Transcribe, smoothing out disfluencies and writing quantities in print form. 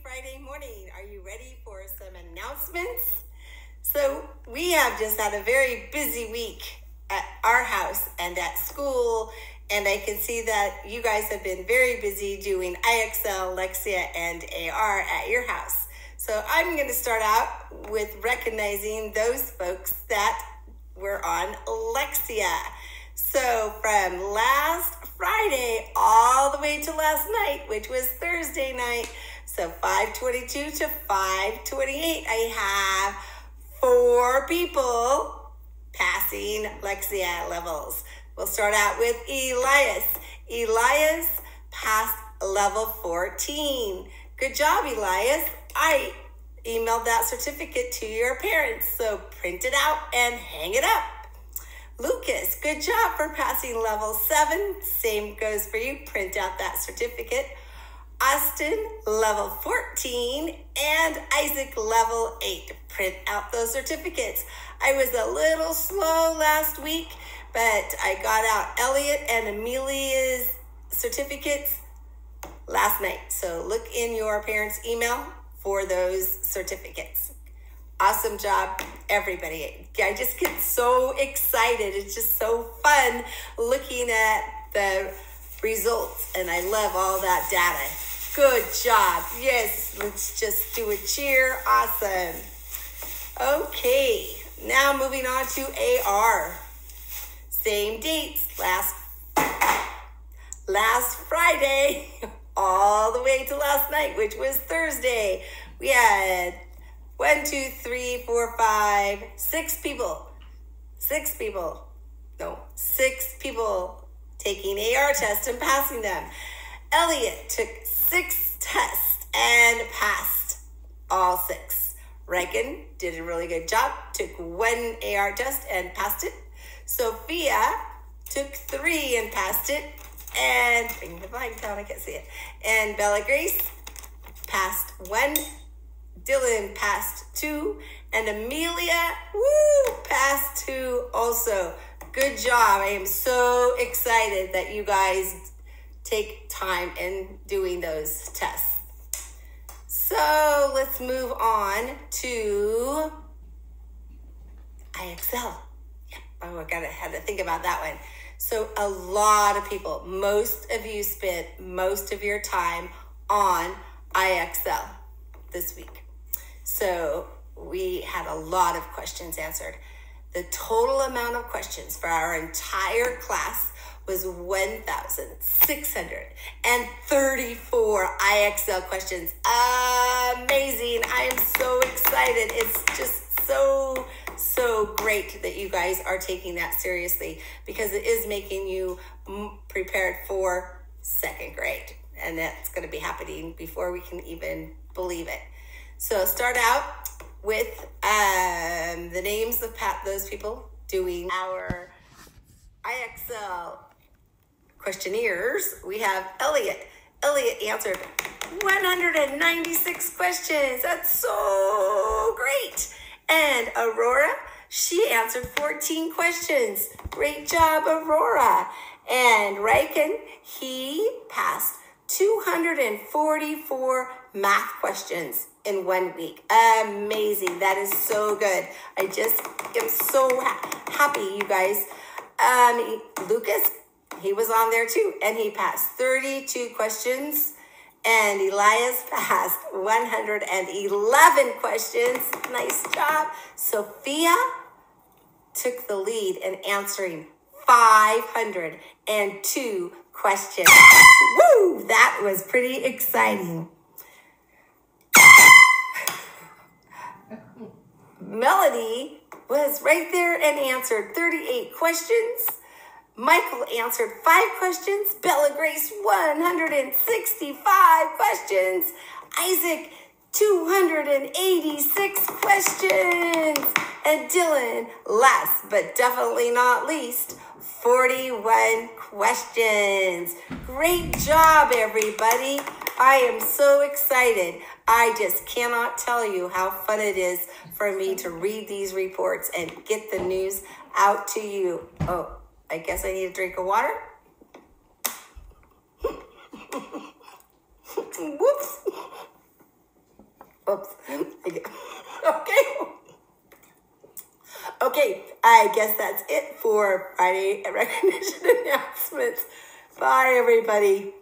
Friday morning. Are you ready for some announcements? So we have just had a very busy week at our house and at school, and I can see that you guys have been very busy doing IXL, Lexia, and AR at your house. So I'm going to start out with recognizing those folks that were on Lexia. So from last Friday all the way to last night, which was Thursday night, so 5:22 to 5:28, I have 4 people passing Lexia levels. We'll start out with Elias. Elias passed level 14. Good job, Elias. I emailed that certificate to your parents, so print it out and hang it up. Lucas, good job for passing level 7. Same goes for you. Print out that certificate. Austin, level 14, and Isaac, level 8. Print out those certificates. I was a little slow last week, but I got out Elliot and Amelia's certificates last night. So look in your parents' email for those certificates. Awesome job, everybody. I just get so excited. It's just so fun looking at the results, and I love all that data. Good job. Yes, let's just do a cheer. Awesome. Okay, now moving on to AR. Same dates, last Friday all the way to last night, which was Thursday. We had 6 people taking AR tests and passing them. Elliot took 6 tests and passed all 6. Reagan did a really good job, took 1 AR test and passed it. Sophia took 3 and passed it. And bring the flag down, I can't see it. And Bella Grace passed 1. Dylan passed 2. And Amelia, passed 2 also. Good job. I am so excited that you guys take time in doing those tests. So let's move on to IXL. Yep. Oh, had to think about that one. So a lot of people, most of you spent most of your time on IXL this week. So we had a lot of questions answered. The total amount of questions for our entire class was 1,634 IXL questions. Amazing. I am so excited. It's just so great that you guys are taking that seriously, because it is making you prepared for 2nd grade. And that's going to be happening before we can even believe it. So start out with the names of those people doing our IXL questionnaires. We have Elliot. Elliot answered 196 questions. That's so great. And Aurora, she answered 14 questions. Great job, Aurora. And Riken, he passed 244 math questions in 1 week. Amazing. That is so good. I just am so happy, you guys. Lucas, he was on there too, and he passed 32 questions. And Elias passed 111 questions. Nice job. Sophia took the lead in answering 502 questions. Woo! That was pretty exciting. Melody was right there and answered 38 questions. Michael answered 5 questions. Bella Grace, 165 questions. Isaac, 286 questions. And Dylan, last but definitely not least, 41 questions. Great job, everybody. I am so excited. I just cannot tell you how fun it is for me to read these reports and get the news out to you. Oh, I guess I need a drink of water. Whoops. Oops. Okay. Okay, I guess that's it for Friday recognition announcements. Bye, everybody.